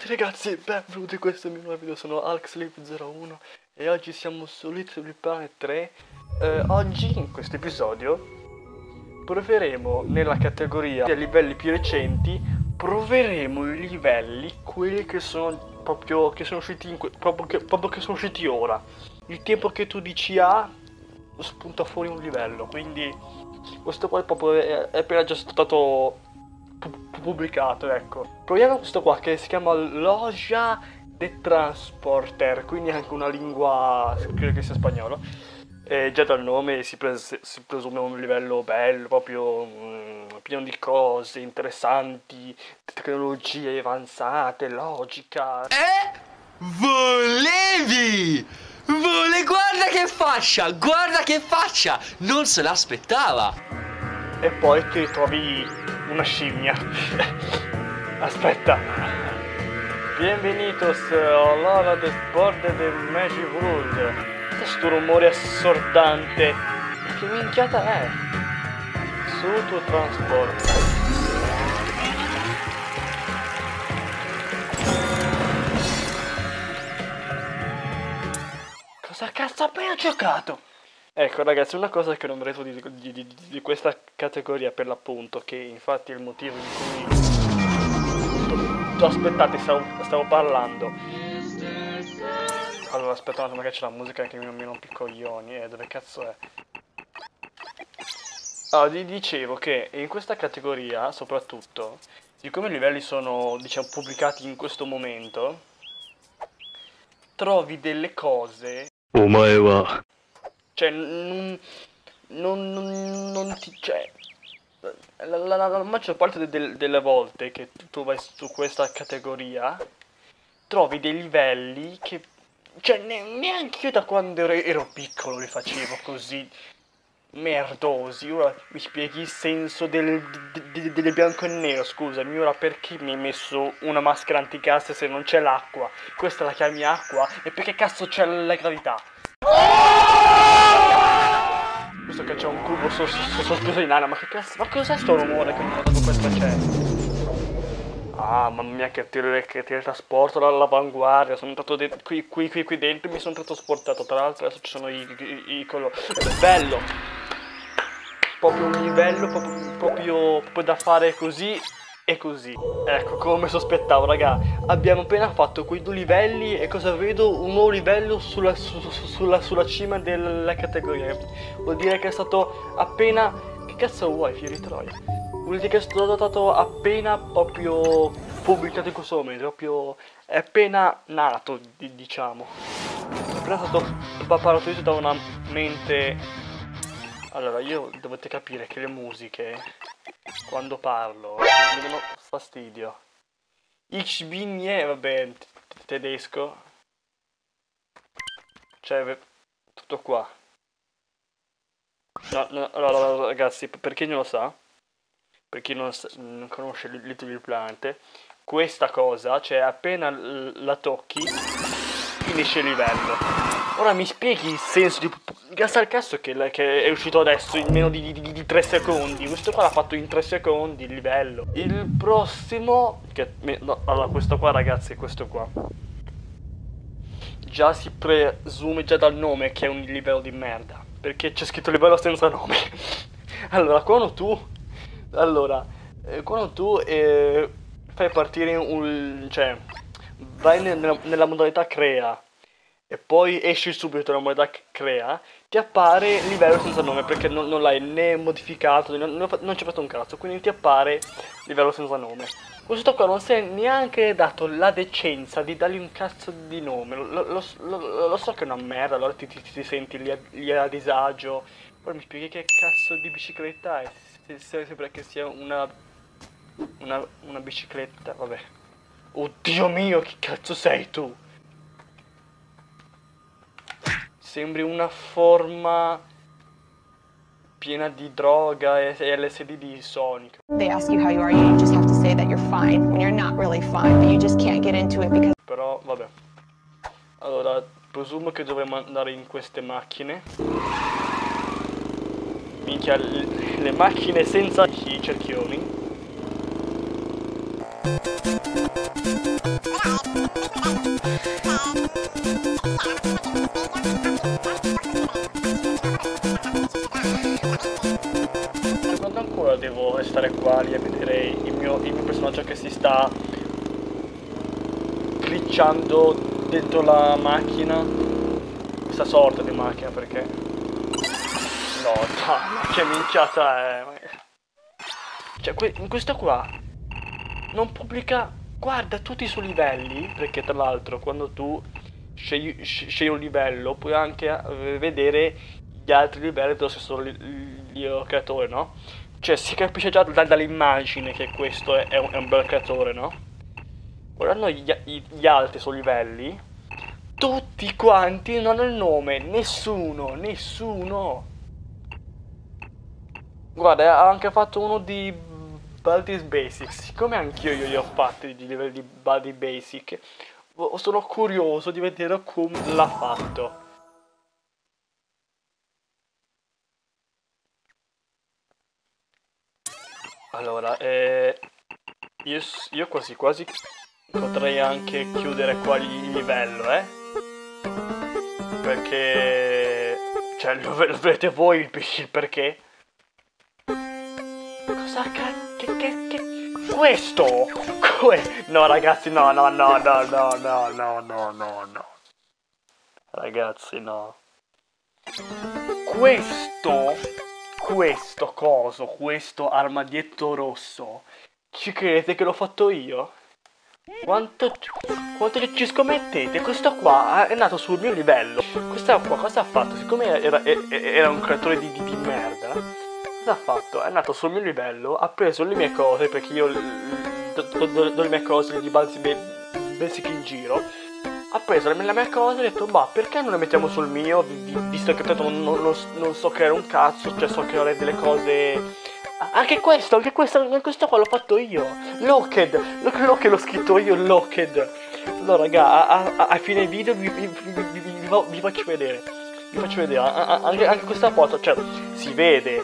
tutti ragazzi, benvenuti in questo mio nuovo video, sono AlexLeap01 e oggi siamo su Little Planet 3. Oggi, in questo episodio, proveremo nella categoria dei livelli più recenti, proveremo i livelli, quelli che sono proprio, che sono usciti, proprio che sono usciti ora. Il tempo che tu dici spunta fuori un livello, quindi questo qua è appena già stato pubblicato, ecco. Proviamo questo qua che si chiama Loja de Transporter, quindi anche una lingua, credo che sia spagnolo. E già dal nome si presume un livello bello, proprio pieno di cose interessanti, tecnologie avanzate, logica. Volevi! Guarda che faccia! Guarda che faccia! Non se l'aspettava! E poi ti ritrovi una scimmia. Aspetta. Bienvenidos all'ora del sport del Magic World. Questo rumore assordante. Che minchiata è? Su tuo trasporto. Cosa cazzo ho appena giocato? Ecco ragazzi, una cosa che non merito di questa categoria per l'appunto, che infatti è il motivo in cui... Aspettate, stavo parlando. Allora aspetta un attimo che c'è la musica che mi rompe i coglioni, dove cazzo è? Allora, dicevo che in questa categoria, soprattutto, siccome i livelli sono, diciamo, pubblicati in questo momento, trovi delle cose... Cioè, non ti... Cioè, la maggior parte delle volte che tu vai su questa categoria, trovi dei livelli che... Cioè, neanche io da quando ero piccolo li facevo così merdosi. Ora mi spieghi il senso del bianco e nero, scusami. Ora perché mi hai messo una maschera antigas se non c'è l'acqua? Questa la chiami acqua? E perché cazzo c'è la gravità? Visto che c'è un cubo sospeso in aria, ma che cazzo? Ma cos'è sto rumore che ogni volta che questa c'è? Ah, mamma mia, che teletrasporto all'avanguardia. Sono entrato qui dentro e mi sono trasportato. Tra l'altro adesso ci sono i colori. Bello! Proprio un livello proprio da fare così e così. Ecco, come sospettavo, raga. Abbiamo appena fatto quei due livelli e cosa vedo? Un nuovo livello sulla cima della categoria. Vuol dire che è stato appena... Che cazzo vuoi, Fiori Troia? Vuol dire che è stato appena proprio pubblicato in questo momento. Proprio... è appena nato, diciamo. È appena stato partorito da una mente... Allora, dovete capire che le musiche, quando parlo, mi danno fastidio. Ich bin je, vabbè, tedesco. Cioè, tutto qua. No, allora, ragazzi, per chi non lo sa, per chi non conosce Little Planet, questa cosa, cioè, appena la tocchi, finisce il livello. Ora mi spieghi il senso di... Sta il cazzo che è uscito adesso in meno di 3 secondi. Questo qua l'ha fatto in 3 secondi il livello. Il prossimo... No, allora questo qua ragazzi è questo qua. Già si presume già dal nome che è un livello di merda. Perché c'è scritto livello senza nome. Allora quando tu fai partire cioè vai nella modalità crea e poi esci subito dalla modalità crea, ti appare livello senza nome perché non l'hai né modificato, non c'è fatto un cazzo, quindi ti appare livello senza nome. Questo qua non si è neanche dato la decenza di dargli un cazzo di nome. Lo so che è una merda, allora ti senti lì a disagio. Poi mi spieghi che cazzo di bicicletta è? Sembra che sia una bicicletta, vabbè. Oddio mio, che cazzo sei tu? Sembri una forma piena di droga e LSD di Sonic. They ask you how you are, you just have to say that you're fine when you're not really fine, but you just can't get into it because... Però, vabbè. Allora, presumo che dovremmo andare in queste macchine. Minchia, le macchine senza i cerchioni. Quando ancora devo restare qua lì a vedere il mio personaggio che si sta glitchando dentro la macchina, questa sorta di macchina, perché no dai, ma che minchiata è, cioè questo qua non pubblica, guarda, tutti i suoi livelli, perché tra l'altro quando tu scegli un livello puoi anche vedere gli altri livelli dello stesso creatore, no? Cioè si capisce già dall'immagine che questo è un bel creatore, no? Guardando gli altri suoi livelli, tutti quanti non hanno il nome, nessuno. Guarda, ha anche fatto uno di Baldi's Basics, siccome anch'io li ho fatti di livelli di Baldi Basic, sono curioso di vedere come l'ha fatto. Allora, io quasi quasi potrei anche chiudere qua il livello, perché, cioè, lo vedete voi il perché? Cosa che questo? No ragazzi, no. Ragazzi, no. Questo armadietto rosso, ci credete che l'ho fatto io? Quanto ci scommettete? Questo qua è nato sul mio livello. Questo qua cosa ha fatto? Siccome era un creatore di merda, cosa ha fatto? È nato sul mio livello, ha preso le mie cose, perché io do le mie cose di basic in giro. Ha preso la mia cosa e ha detto, bah, perché non le mettiamo sul mio, visto che tanto non so creare un cazzo, cioè so creare delle cose. Anche questo qua l'ho fatto io. Locked l'ho scritto io, Locked. Allora raga, a fine video vi faccio vedere. Anche questa foto, cioè, si vede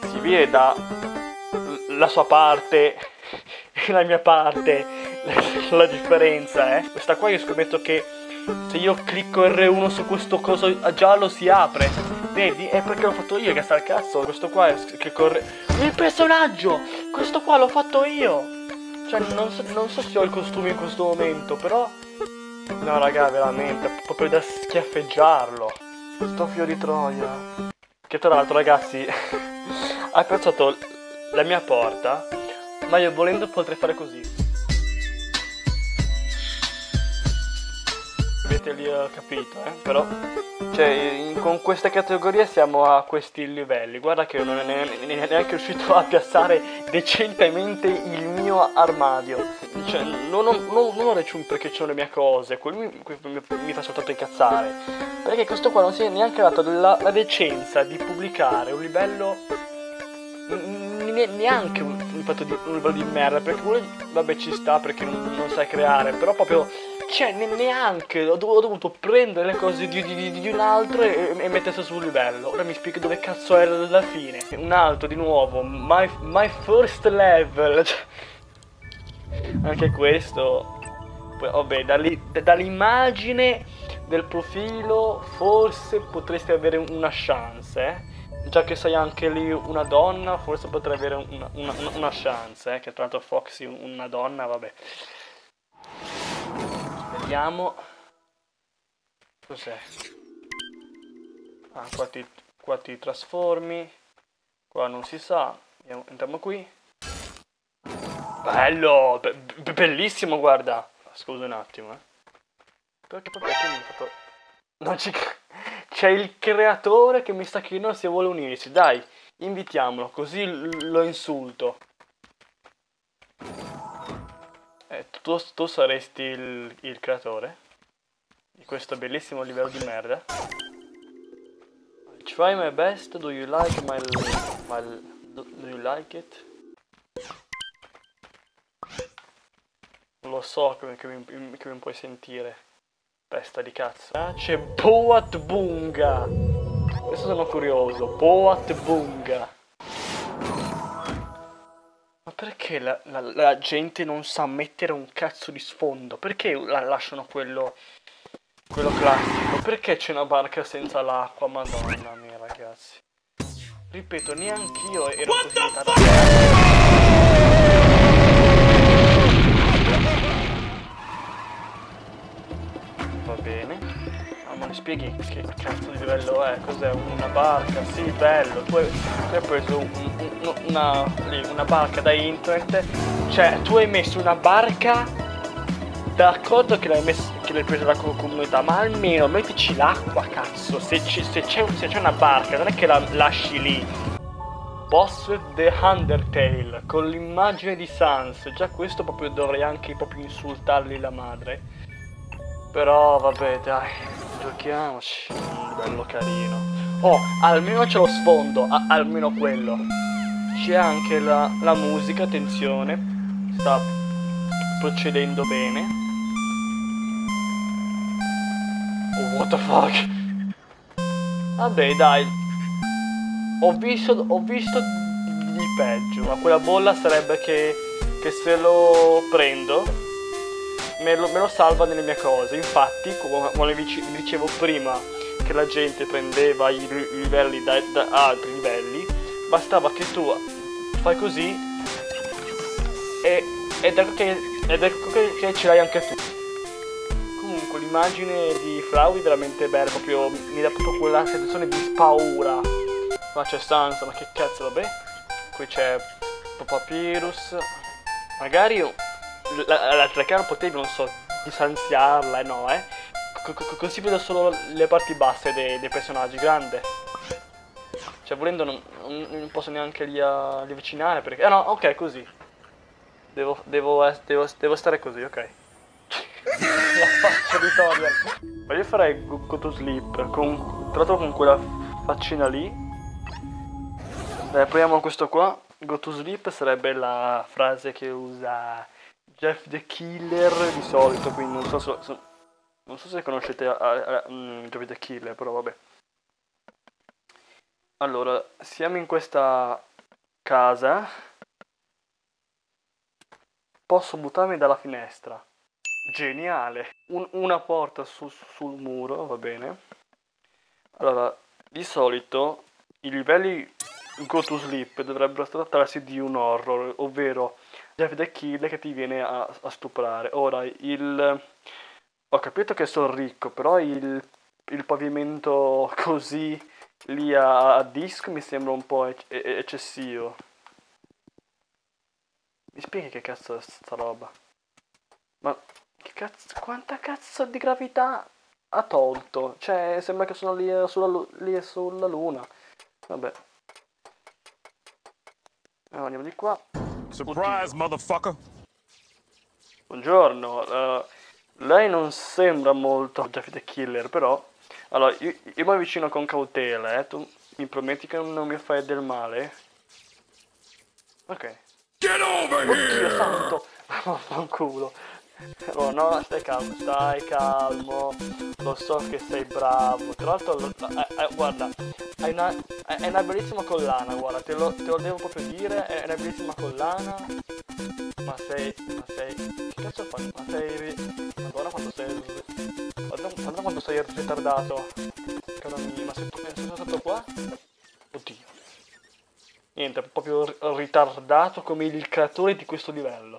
la sua parte e la mia parte, la differenza, Questa qua io scommetto che se io clicco R1 su questo coso giallo si apre. Vedi? È perché l'ho fatto io, che sta al cazzo. Questo qua è clicco il personaggio! Questo qua l'ho fatto io! Cioè non so se ho il costume in questo momento, però no raga, veramente, proprio da schiaffeggiarlo. Sto figlio di troia. Che tra l'altro ragazzi ha piazzato la mia porta, ma io volendo potrei fare così. Avete lì capito, però cioè con queste categorie siamo a questi livelli. Guarda che non è neanche riuscito a piazzare decentemente il mio armadio. Cioè non ho recium perché c'ho le mie cose, quello mi fa soltanto incazzare, perché questo qua non si è neanche dato la decenza di pubblicare un livello, neanche un livello di merda, perché quello vabbè ci sta perché non sai creare, però proprio, cioè neanche ho dovuto prendere le cose di un altro e mettersi sul livello. Ora mi spiego dove cazzo è la fine. Un altro di nuovo, my first level. Anche questo. Poi, vabbè, dall'immagine del profilo forse potresti avere una chance, Già che sei anche lì una donna, forse potrai avere una chance, che tra l'altro Foxy una donna, vabbè. Vediamo. Cos'è? Ah, qua ti trasformi. Qua non si sa. Entriamo qui. Bello! Bellissimo, guarda. Scusa un attimo, Perché mi ha fatto... Non ci... C'è il creatore che mi sta chiedendo se vuole unirsi. Dai, invitiamolo, così lo insulto. Tu saresti il creatore di questo bellissimo livello di merda. I try my best, do you like do you like it? Lo so che mi puoi sentire, pesta di cazzo. C'è Boat Bunga. Adesso sono curioso. Boat Bunga. Ma perché la gente non sa mettere un cazzo di sfondo? Perché lasciano quello classico? Perché c'è una barca senza l'acqua? Madonna mia, ragazzi. Ripeto, neanch'io ero così Va bene. Ma mi spieghi che cazzo di livello è? Cos'è? Una barca? Sì, bello. Tu hai preso una barca da internet. Cioè, tu hai messo una barca. D'accordo che l'hai presa dalla comunità, ma almeno mettici l'acqua, cazzo. Se c'è una barca, non è che la lasci lì. Boss The Undertale con l'immagine di Sans. Già questo proprio dovrei anche proprio insultargli la madre. Però vabbè, dai, giochiamoci. Bello carino. Oh, almeno c'è lo sfondo, almeno quello. C'è anche la musica, attenzione. Sta procedendo bene. Oh, what the fuck? Vabbè, dai. Ho visto di peggio, ma quella bolla sarebbe che se lo prendo me lo salva nelle mie cose. Infatti, come vi dicevo prima, che la gente prendeva i livelli da altri livelli, bastava che tu fai così ed ecco che ce l'hai anche tu. Comunque l'immagine di Flowey è veramente bella, proprio mi dà proprio quella sensazione di paura. Qua c'è Sansa, ma che cazzo, vabbè. Qui c'è Papyrus. Magari la telecamera potevi, non so, distanziarla, no, così vedo solo le parti basse dei personaggi, grande. Cioè, volendo non posso neanche li avvicinare perché... no, ok, così. Devo stare così, ok. La faccia di Toriel. Ma io farei Go to Sleep, tra l'altro con quella faccina lì. Dai, proviamo questo qua. Go to sleep sarebbe la frase che usa Jeff the Killer di solito, quindi non so se conoscete Jeff the Killer, però vabbè. Allora, siamo in questa casa. Posso buttarmi dalla finestra. Geniale. Una porta sul muro, va bene. Allora, di solito i livelli Go to Sleep dovrebbero trattarsi di un horror, ovvero Jeff the Killer che ti viene a stuprare. Ora, ho capito che sono ricco, però il pavimento così lì a disco mi sembra un po' eccessivo. Mi spieghi che cazzo è sta roba? Ma che cazzo, quanta cazzo di gravità ha tolto? Cioè, sembra che sono lì sulla luna. Vabbè. Andiamo di qua. Surprise, motherfucker! Buongiorno, lei non sembra molto Jeff the Killer, però... Allora, io mi avvicino con cautela, Tu mi prometti che non mi fai del male? Ok. Get over here! Oddio santo! Vaffanculo. Oh no, stai calmo. Lo so che sei bravo. Tra l'altro, guarda, hai una bellissima collana, guarda, te lo devo proprio dire, è una bellissima collana. Ma sei... Che cazzo fai? Ma sei... Madonna quanto sei ritardato. Caro mio, ma sei stato qua? Oddio. Niente, proprio ritardato come il creatore di questo livello.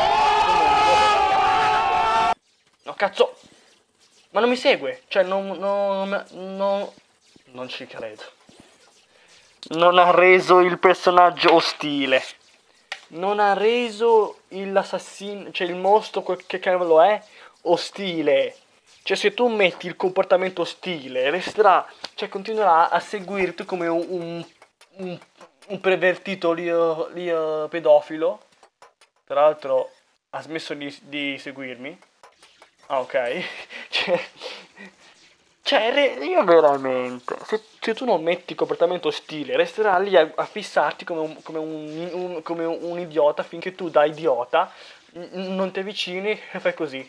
No, cazzo! Ma non mi segue! Cioè, non ci credo. Non ha reso il personaggio ostile. Non ha reso l'assassino, cioè il mostro, che cavolo è, ostile. Cioè, se tu metti il comportamento ostile, resterà, cioè continuerà a seguirti come un pervertito lì pedofilo. Peraltro ha smesso di seguirmi. Ah, ok. Cioè, io veramente, se tu non metti comportamento ostile, resterà lì a fissarti come un idiota finché tu da idiota non ti avvicini e fai così.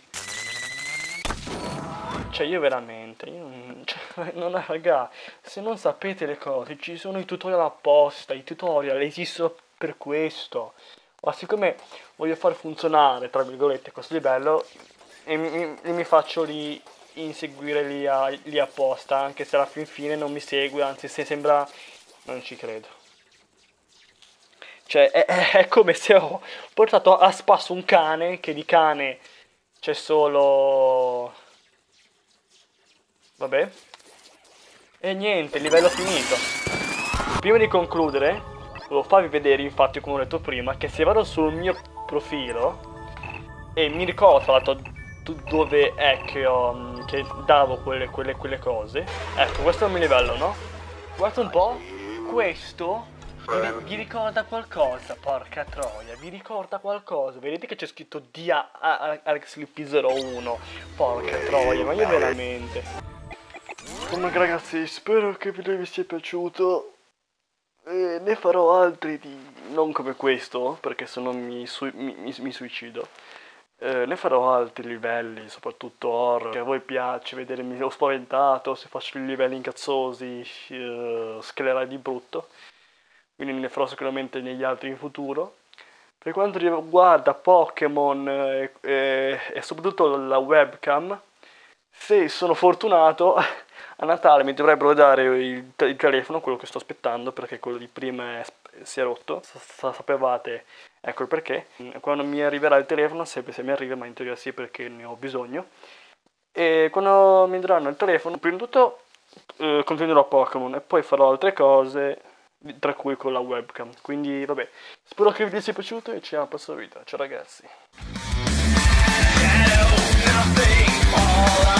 Cioè, io veramente, raga, se non sapete le cose, ci sono i tutorial apposta, i tutorial esistono per questo. Ma siccome voglio far funzionare, tra virgolette, questo livello, e mi faccio inseguire lì apposta, anche se alla fine non mi segue, anzi se sembra... non ci credo. Cioè è come se ho portato a spasso un cane, che di cane c'è solo... vabbè. E niente, livello finito. Prima di concludere, volevo farvi vedere, infatti, come ho detto prima, che se vado sul mio profilo e mi ricordo tra l'altro dove è che davo quelle cose. Ecco, questo è il mio livello, no? Guarda un po', questo vi ricorda qualcosa, porca troia, vi ricorda qualcosa. Vedete che c'è scritto dia AlexLippy01, porca troia, ma io veramente. Comunque ragazzi, spero che il video vi sia piaciuto. Ne farò altri non come questo, perché sennò mi suicido. Ne farò altri livelli, soprattutto horror, che a voi piace vedermi ho spaventato, se faccio i livelli incazzosi, sclerare di brutto. Quindi ne farò sicuramente negli altri in futuro. Per quanto riguarda Pokémon e soprattutto la webcam, se sono fortunato a Natale mi dovrebbero dare il telefono, quello che sto aspettando, perché quello di prima si è rotto, sapevate, ecco il perché. Quando mi arriverà il telefono, se mi arriva, ma in teoria sì, perché ne ho bisogno, e quando mi daranno il telefono, prima di tutto continuerò Pokémon e poi farò altre cose, tra cui con la webcam. Quindi vabbè, spero che il video sia piaciuto e ci vediamo al prossimo video. Ciao ragazzi.